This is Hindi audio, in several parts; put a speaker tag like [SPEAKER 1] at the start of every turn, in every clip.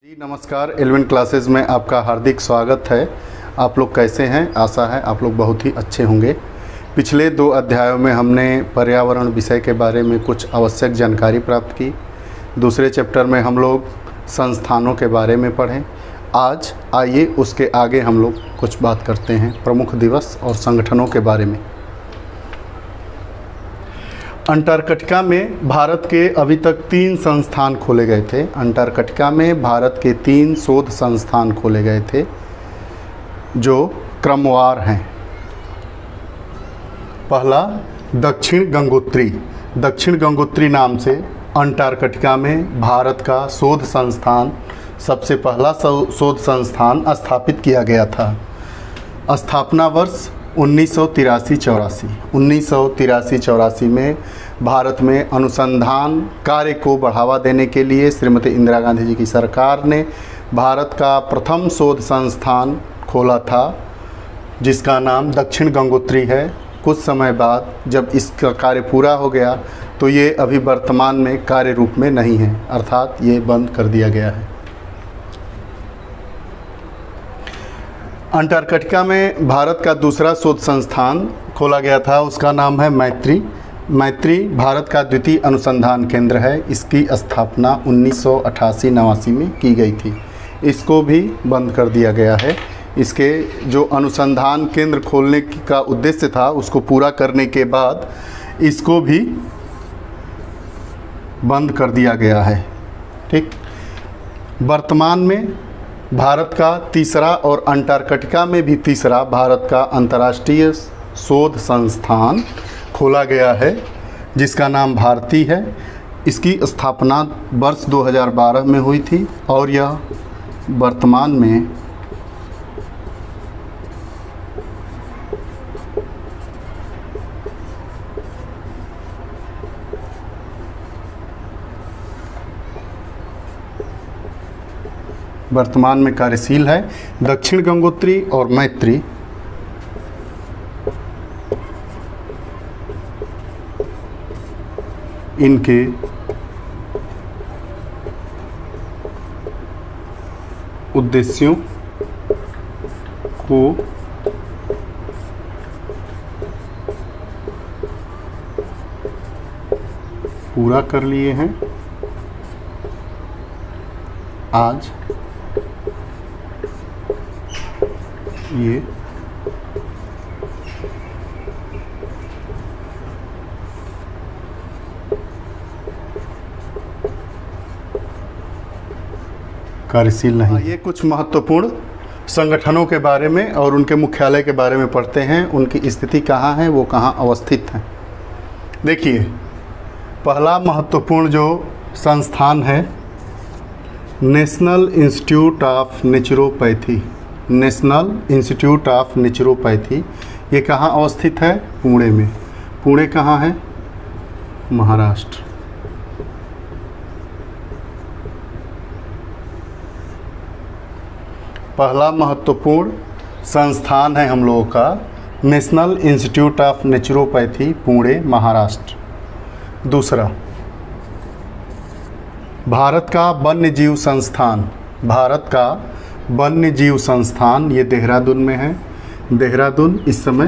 [SPEAKER 1] जी नमस्कार। 11 क्लासेस में आपका हार्दिक स्वागत है। आप लोग कैसे हैं? आशा है आप लोग बहुत ही अच्छे होंगे। पिछले 2 अध्यायों में हमने पर्यावरण विषय के बारे में कुछ आवश्यक जानकारी प्राप्त की। दूसरे चैप्टर में हम लोग संस्थानों के बारे में पढ़ें। आज आइए उसके आगे हम लोग कुछ बात करते हैं प्रमुख दिवस और संगठनों के बारे में। अंटार्कटिका में भारत के अभी तक 3 संस्थान खोले गए थे। अंटार्कटिका में भारत के 3 शोध संस्थान खोले गए थे जो क्रमवार हैं। पहला दक्षिण गंगोत्री। दक्षिण गंगोत्री नाम से अंटार्कटिका में भारत का शोध संस्थान, सबसे पहला शोध संस्थान स्थापित किया गया था। स्थापना वर्ष 1983-84। 1983-84 में भारत में अनुसंधान कार्य को बढ़ावा देने के लिए श्रीमती इंदिरा गांधी जी की सरकार ने भारत का प्रथम शोध संस्थान खोला था जिसका नाम दक्षिण गंगोत्री है। कुछ समय बाद जब इसका कार्य पूरा हो गया तो ये अभी वर्तमान में कार्य रूप में नहीं है, अर्थात ये बंद कर दिया गया है। अंटार्कटिका में भारत का दूसरा शोध संस्थान खोला गया था, उसका नाम है मैत्री। मैत्री भारत का द्वितीय अनुसंधान केंद्र है। इसकी स्थापना 1988-89 में की गई थी। इसको भी बंद कर दिया गया है। इसके जो अनुसंधान केंद्र खोलने का उद्देश्य था उसको पूरा करने के बाद इसको भी बंद कर दिया गया है। ठीक, वर्तमान में भारत का तीसरा और अंटार्कटिका में भी तीसरा भारत का अंतर्राष्ट्रीय शोध संस्थान खोला गया है जिसका नाम भारती है। इसकी स्थापना वर्ष 2012 में हुई थी और यह वर्तमान में कार्यशील है। दक्षिण गंगोत्री और मैत्री इनके उद्देश्यों को पूरा कर लिए हैं। आज ये कार्यशील नहीं। ये कुछ महत्वपूर्ण संगठनों के बारे में और उनके मुख्यालय के बारे में पढ़ते हैं। उनकी स्थिति कहाँ है, वो कहाँ अवस्थित है। देखिए, पहला महत्वपूर्ण जो संस्थान है national institute of naturopathy. National institute of naturopathy ये कहाँ अवस्थित है? पुणे में। पुणे कहाँ है? महाराष्ट्र। पहला महत्वपूर्ण संस्थान है हम लोगों का national institute of naturopathy, Pune, Maharashtra. दूसरा भारत का वन्य जीव संस्थान। भारत का वन्य जीव संस्थान ये देहरादून में है। देहरादून इस समय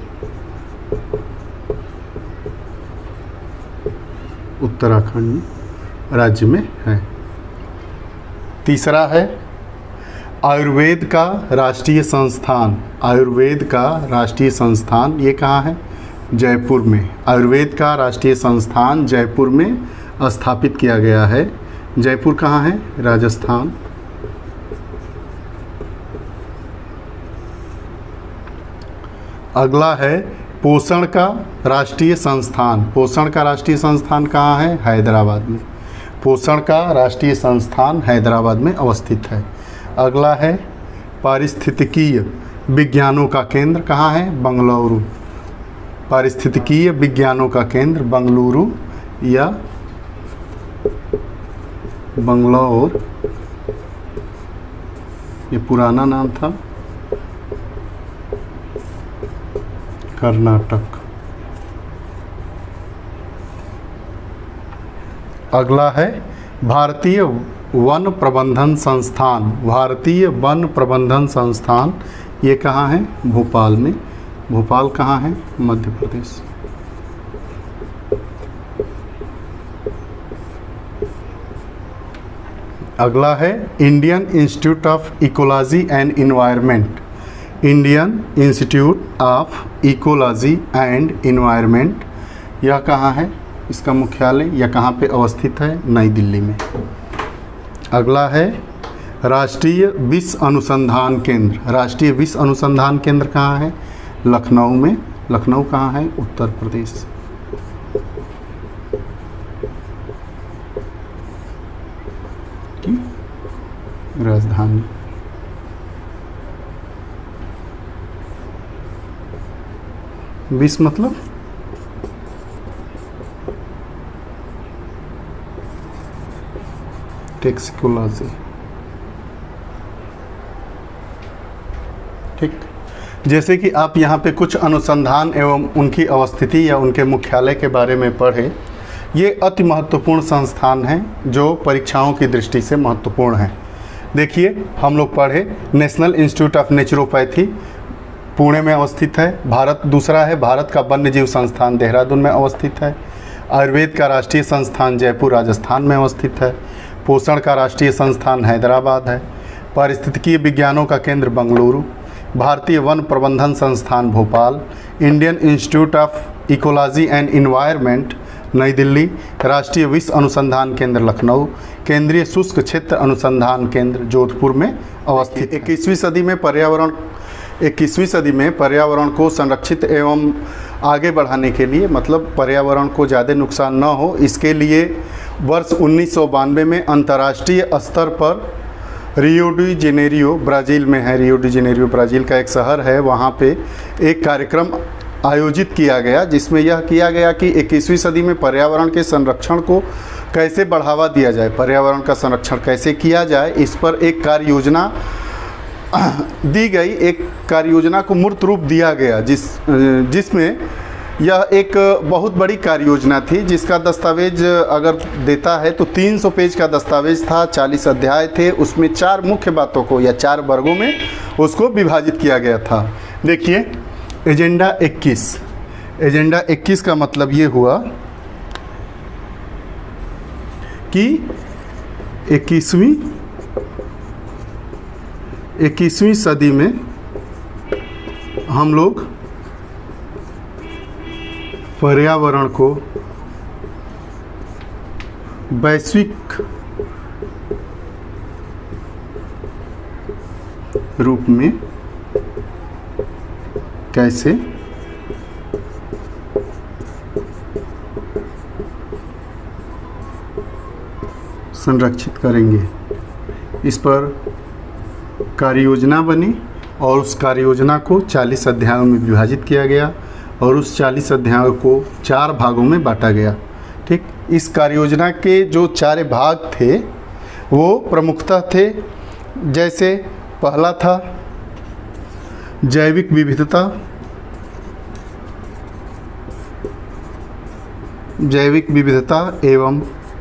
[SPEAKER 1] उत्तराखंड राज्य में है। तीसरा है आयुर्वेद का राष्ट्रीय संस्थान। आयुर्वेद का राष्ट्रीय संस्थान ये कहाँ है? जयपुर में। आयुर्वेद का राष्ट्रीय संस्थान जयपुर में स्थापित किया गया है। जयपुर कहाँ है? राजस्थान। अगला है पोषण का राष्ट्रीय संस्थान। पोषण का राष्ट्रीय संस्थान कहाँ है? हैदराबाद में। पोषण का राष्ट्रीय संस्थान हैदराबाद में अवस्थित है। अगला है पारिस्थितिकीय विज्ञानों का केंद्र कहाँ है? बंगलुरु। पारिस्थितिकीय विज्ञानों का केंद्र बंगलुरु या बंगलौर, ये पुराना नाम था, कर्नाटक। अगला है भारतीय वन प्रबंधन संस्थान, भारतीय वन प्रबंधन संस्थान, ये कहाँ है? भोपाल में। भोपाल कहाँ है? मध्य प्रदेश। अगला है Indian institute of ecology and environment. Indian institute of ecology and environment, यह कहाँ है? इसका मुख्यालय यह कहाँ पे अवस्थित है? नई दिल्ली में। अगला है राष्ट्रीय विष अनुसंधान केंद्र। राष्ट्रीय विष अनुसंधान केंद्र कहाँ है? लखनऊ में। लखनऊ कहाँ है? उत्तर प्रदेश। की राजधानी। विष मतलब टॉक्सिकोलॉजी। ठीक, जैसे कि आप यहाँ पे कुछ अनुसंधान एवं उनकी अवस्थिति या उनके मुख्यालय के बारे में पढ़े। ये अति महत्वपूर्ण संस्थान हैं जो परीक्षाओं की दृष्टि से महत्वपूर्ण हैं। देखिए, हम लोग पढ़े national institute of naturopathy Pune में अवस्थित है। भारत दूसरा है भारत का वन्य जीव संस्थान देहरादून में अवस्थित है। आयुर्वेद का राष्ट्रीय संस्थान जयपुर राजस्थान में अवस्थित है। पोषण का राष्ट्रीय संस्थान हैदराबाद है। पारिस्थितिकीय विज्ञानों का केंद्र बंगलुरु। भारतीय वन प्रबंधन संस्थान Bhopal. Indian institute of ecology and environment New Delhi. राष्ट्रीय विष अनुसंधान केंद्र लखनऊ। केंद्रीय शुष्क क्षेत्र अनुसंधान केंद्र जोधपुर में अवस्थित। 21वीं सदी में पर्यावरण को संरक्षित एवं आगे बढ़ाने के लिए, मतलब पर्यावरण को ज़्यादा नुकसान न हो, इसके लिए वर्ष 1992 में अंतर्राष्ट्रीय स्तर पर रियो डी जेनेरियो ब्राज़ील में है। रियो डी जेनेरियो ब्राज़ील का एक शहर है। वहाँ पे एक कार्यक्रम आयोजित किया गया जिसमें यह किया गया कि 21वीं सदी में पर्यावरण के संरक्षण को कैसे बढ़ावा दिया जाए, पर्यावरण का संरक्षण कैसे किया जाए, इस पर एक कार्य योजना दी गई। एक कार्य योजना को मूर्त रूप दिया गया जिसमें यह एक बहुत बड़ी कार्य योजना थी, जिसका दस्तावेज अगर देता है तो 300 पेज का दस्तावेज था। 40 अध्याय थे। उसमें 4 मुख्य बातों को या 4 वर्गों में उसको विभाजित किया गया था। देखिए, एजेंडा 21। एजेंडा 21 का मतलब ये हुआ कि 21वीं सदी में हम लोग पर्यावरण को वैश्विक रूप में कैसे संरक्षित करेंगे, इस पर कार्य योजना बनी और उस कार्य योजना को 40 अध्यायों में विभाजित किया गया और उस 40 अध्यायों को 4 भागों में बांटा गया। ठीक, इस कार्य योजना के जो 4 भाग थे वो प्रमुखतः थे, जैसे पहला था जैविक विविधता। जैविक विविधता एवं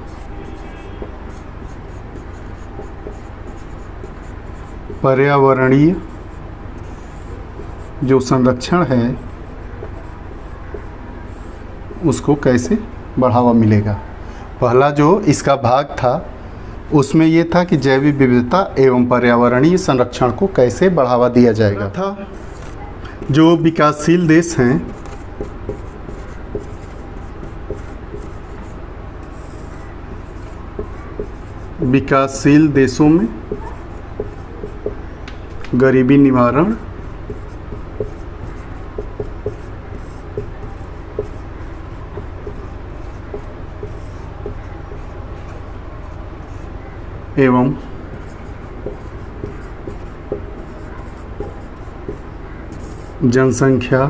[SPEAKER 1] पर्यावरणीय जो संरक्षण है उसको कैसे बढ़ावा मिलेगा। पहला जो इसका भाग था उसमें ये था कि जैविक विविधता एवं पर्यावरणीय संरक्षण को कैसे बढ़ावा दिया जाएगा था। जो विकासशील देश हैं विकासशील देशों में गरीबी निवारण एवं जनसंख्या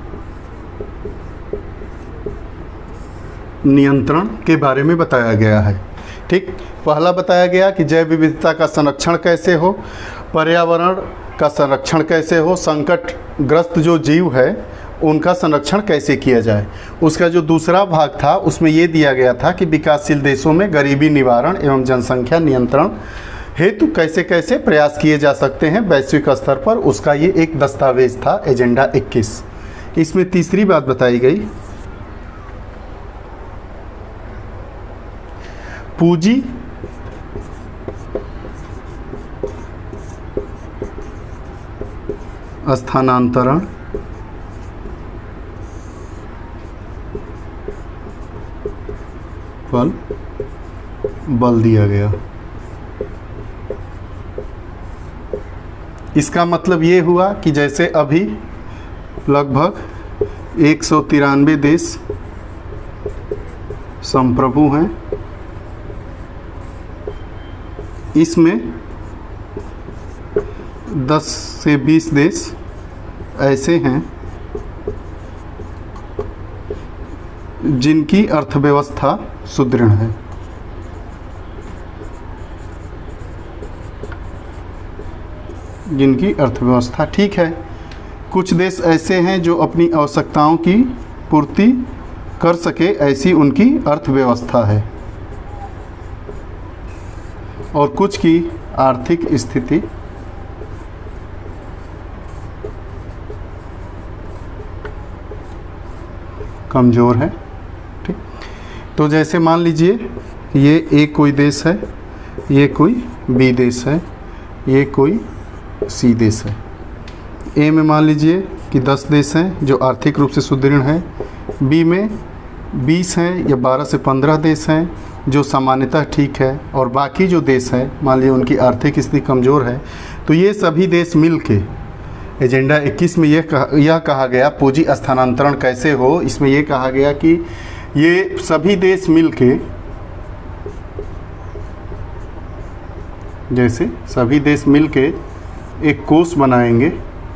[SPEAKER 1] नियंत्रण के बारे में बताया गया है। ठीक, पहला बताया गया कि जैव विविधता का संरक्षण कैसे हो, पर्यावरण का संरक्षण कैसे हो, संकटग्रस्त जो जीव है उनका संरक्षण कैसे किया जाए। उसका जो दूसरा भाग था उसमें ये दिया गया था कि विकासशील देशों में गरीबी निवारण एवं जनसंख्या नियंत्रण हेतु कैसे कैसे प्रयास किए जा सकते हैं वैश्विक स्तर पर, उसका ये एक दस्तावेज था एजेंडा 21। इसमें तीसरी बात बताई गई, पूंजी स्थानांतरण पर बल दिया गया। इसका मतलब ये हुआ कि जैसे अभी लगभग 193 देश संप्रभु हैं, इसमें 10 से 20 देश ऐसे हैं जिनकी अर्थव्यवस्था सुदृढ़ है। जिनकी अर्थव्यवस्था ठीक है। कुछ देश ऐसे हैं जो अपनी आवश्यकताओं की पूर्ति कर सके, ऐसी उनकी अर्थव्यवस्था है, और कुछ की आर्थिक स्थिति कमज़ोर है। ठीक, तो जैसे मान लीजिए ये ए कोई देश है, ये कोई बी देश है, ये कोई सी देश है। ए में मान लीजिए कि 10 देश हैं जो आर्थिक रूप से सुदृढ़ हैं, बी में 20 हैं या 12 से 15 देश हैं जो सामान्यतः ठीक है, और बाकी जो देश हैं मान लीजिए उनकी आर्थिक स्थिति कमज़ोर है। तो ये सभी देश मिल के एजेंडा 21 में यह कहा गया पूंजी स्थानांतरण कैसे हो। इसमें यह कहा गया कि ये सभी देश मिलके, जैसे सभी देश मिलके एक कोष बनाएंगे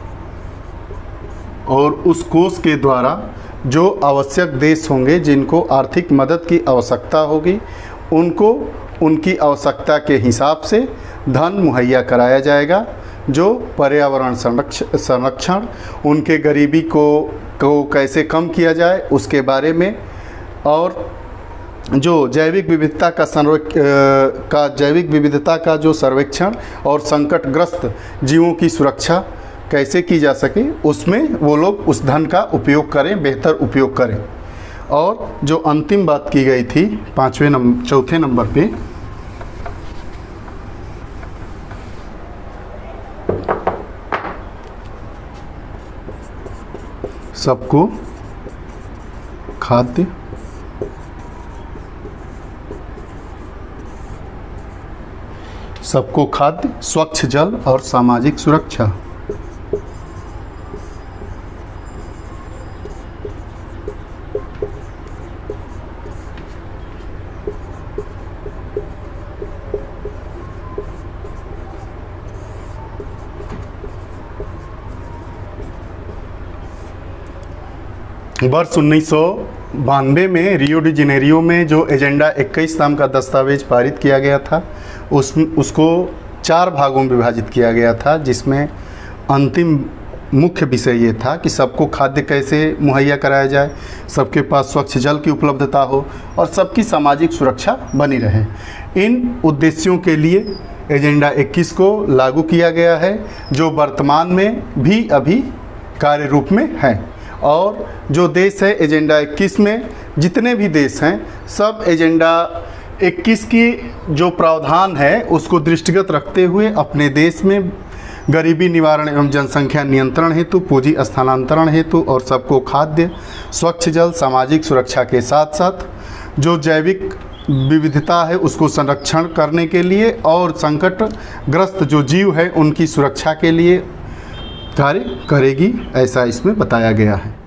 [SPEAKER 1] और उस कोष के द्वारा जो आवश्यक देश होंगे जिनको आर्थिक मदद की आवश्यकता होगी, उनको उनकी आवश्यकता के हिसाब से धन मुहैया कराया जाएगा, जो पर्यावरण संरक्षण, उनके गरीबी को कैसे कम किया जाए उसके बारे में, और जो जैविक विविधता का जो सर्वेक्षण और संकटग्रस्त जीवों की सुरक्षा कैसे की जा सके, उसमें वो लोग उस धन का उपयोग करें, बेहतर उपयोग करें। और जो अंतिम बात की गई थी चौथे नंबर पे, सबको खाद्य स्वच्छ जल और सामाजिक सुरक्षा। वर्ष 1992 में रियो डी जेनेरियो में जो एजेंडा 21 नाम का दस्तावेज पारित किया गया था, उसको 4 भागों में विभाजित किया गया था, जिसमें अंतिम मुख्य विषय ये था कि सबको खाद्य कैसे मुहैया कराया जाए, सबके पास स्वच्छ जल की उपलब्धता हो और सबकी सामाजिक सुरक्षा बनी रहे। इन उद्देश्यों के लिए एजेंडा 21 को लागू किया गया है, जो वर्तमान में भी अभी कार्य रूप में है। और जो देश है एजेंडा 21 में, जितने भी देश हैं, सब एजेंडा 21 की जो प्रावधान है उसको दृष्टिगत रखते हुए अपने देश में गरीबी निवारण एवं जनसंख्या नियंत्रण हेतु, पूंजी स्थानांतरण हेतु और सबको खाद्य, स्वच्छ जल, सामाजिक सुरक्षा के साथ साथ जो जैविक विविधता है उसको संरक्षण करने के लिए और संकटग्रस्त जो जीव है उनकी सुरक्षा के लिए कार्य करेगी, ऐसा इसमें बताया गया है।